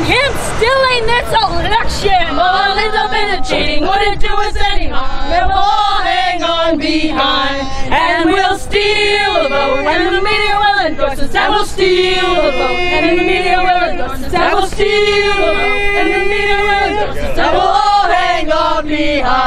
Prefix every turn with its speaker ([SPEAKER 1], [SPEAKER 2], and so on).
[SPEAKER 1] and him stealing this election. Well, ends up in a cheating, wouldn't do us any harm. We'll all hang on behind, and we'll steal a vote, and the media will endorse us, and we'll steal a vote, and the media will endorse us, and we'll steal a vote, and the media will endorse us, and we'll all hang on behind.